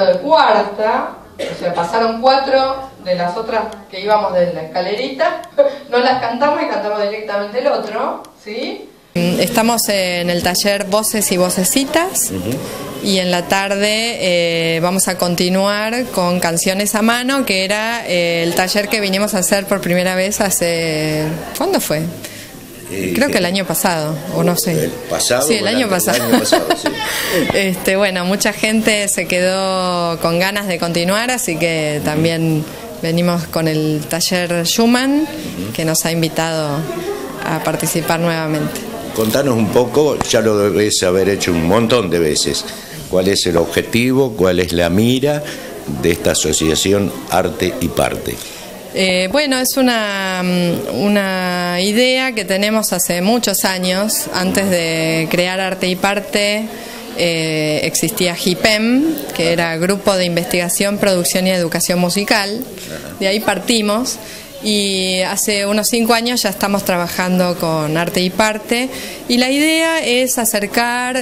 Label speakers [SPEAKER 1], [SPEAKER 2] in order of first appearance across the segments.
[SPEAKER 1] de cuarta, o sea, pasaron 4 de las otras que íbamos de la escalerita, no las cantamos y cantamos directamente el otro, ¿sí? Estamos en el taller Voces y Vocecitas, y en la tarde vamos a continuar con Canciones a Mano, que era el taller que vinimos a hacer por primera vez hace... ¿Cuándo fue? Creo que el año pasado, o no sé.
[SPEAKER 2] ¿El pasado?
[SPEAKER 1] Sí, el año pasado.
[SPEAKER 2] El año pasado, sí.
[SPEAKER 1] Bueno, mucha gente se quedó con ganas de continuar, así que también venimos con el taller Schumann, que nos ha invitado a participar nuevamente.
[SPEAKER 2] Contanos un poco, ya lo debes haber hecho un montón de veces. ¿Cuál es el objetivo, cuál es la mira de esta asociación Arte y Parte?
[SPEAKER 1] Bueno, es una idea que tenemos hace muchos años. Antes de crear Arte y Parte existía GIPEM, que era Grupo de Investigación, Producción y Educación Musical. De ahí partimos y hace unos 5 años ya estamos trabajando con Arte y Parte, y la idea es acercar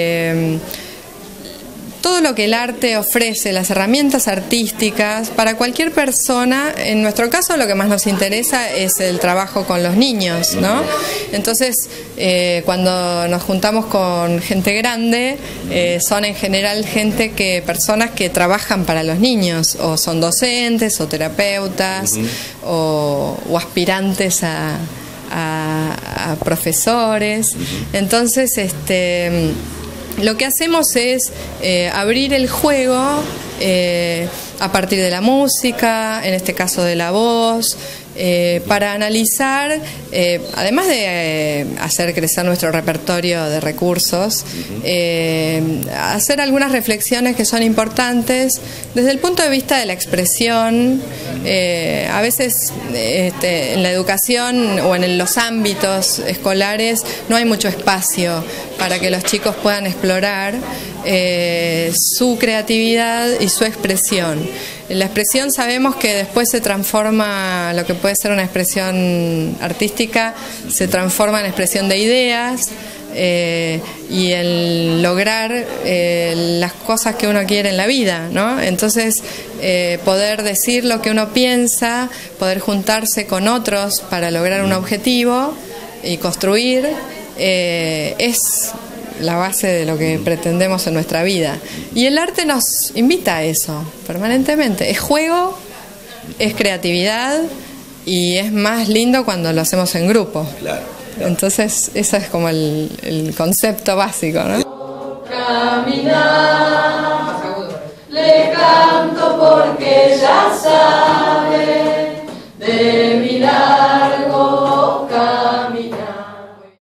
[SPEAKER 1] todo lo que el arte ofrece, las herramientas artísticas para cualquier persona. En nuestro caso lo que más nos interesa es el trabajo con los niños, ¿no? Entonces cuando nos juntamos con gente grande, son en general personas que trabajan para los niños, o son docentes o terapeutas, o aspirantes a profesores. Entonces lo que hacemos es abrir el juego a partir de la música, en este caso de la voz, para analizar, además de hacer crecer nuestro repertorio de recursos, hacer algunas reflexiones que son importantes desde el punto de vista de la expresión. A veces en la educación o en los ámbitos escolares no hay mucho espacio para que los chicos puedan explorar su creatividad y su expresión. La expresión sabemos que después se transforma, lo que puede ser una expresión artística, se transforma en expresión de ideas, y en lograr las cosas que uno quiere en la vida, ¿no? Entonces, poder decir lo que uno piensa, poder juntarse con otros para lograr un objetivo y construir, es la base de lo que pretendemos en nuestra vida. Y el arte nos invita a eso permanentemente. Es juego, es creatividad, y es más lindo cuando lo hacemos en grupo.
[SPEAKER 2] Claro.
[SPEAKER 1] Entonces, ese es como el concepto básico, ¿no?
[SPEAKER 3] Caminar, le canto porque ya sabe de mirar.